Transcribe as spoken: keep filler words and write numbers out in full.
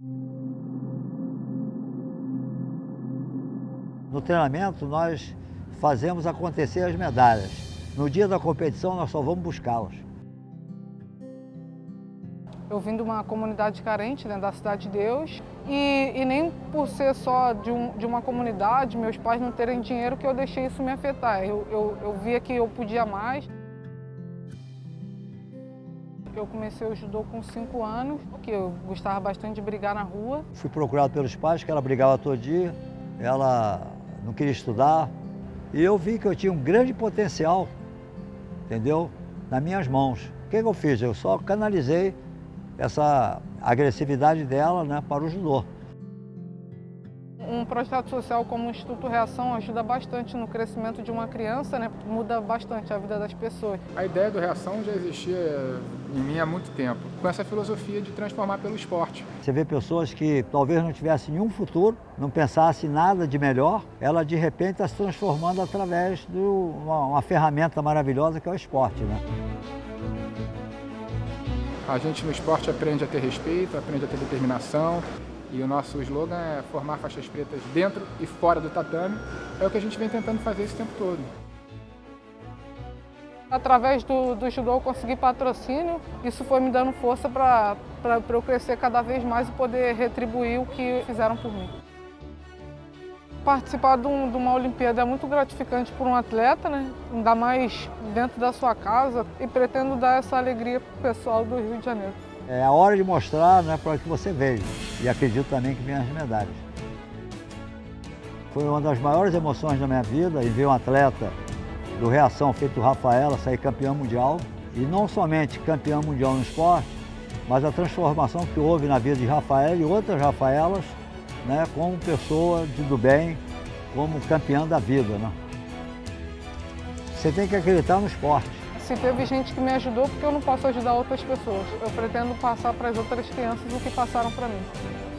No treinamento, nós fazemos acontecer as medalhas. No dia da competição, nós só vamos buscá-las. Eu vim de uma comunidade carente, né, da Cidade de Deus, e, e nem por ser só de, um, de uma comunidade, meus pais não terem dinheiro, que eu deixei isso me afetar. Eu, eu, eu via que eu podia mais. Eu comecei o judô com cinco anos, que eu gostava bastante de brigar na rua. Fui procurado pelos pais, que ela brigava todo dia, ela não queria estudar. E eu vi que eu tinha um grande potencial, entendeu? Nas minhas mãos. O que, que eu fiz? Eu só canalizei essa agressividade dela, né, para o judô. Um projeto social como o Instituto Reação ajuda bastante no crescimento de uma criança, né? Muda bastante a vida das pessoas. A ideia do Reação já existia em mim há muito tempo, com essa filosofia de transformar pelo esporte. Você vê pessoas que talvez não tivessem nenhum futuro, não pensassem nada de melhor, ela de repente está se transformando através de uma, uma ferramenta maravilhosa que é o esporte, né? A gente no esporte aprende a ter respeito, aprende a ter determinação, e o nosso slogan é formar faixas pretas dentro e fora do tatame. É o que a gente vem tentando fazer esse tempo todo. Através do, do judô eu consegui patrocínio, isso foi me dando força para eu crescer cada vez mais e poder retribuir o que fizeram por mim. Participar de, um, de uma Olimpíada é muito gratificante para um atleta, né? Ainda mais dentro da sua casa, e pretendo dar essa alegria para o pessoal do Rio de Janeiro. É a hora de mostrar, né, para que você veja, e acredito também que venham as medalhas. Foi uma das maiores emoções da minha vida em ver um atleta do Reação, feito Rafaela, sair campeão mundial, e não somente campeão mundial no esporte, mas a transformação que houve na vida de Rafaela e outras Rafaelas, né, como pessoa de, do bem, como campeã da vida, né? Você tem que acreditar no esporte. Se teve gente que me ajudou, porque eu não posso ajudar outras pessoas. Eu pretendo passar para as outras crianças o que passaram para mim.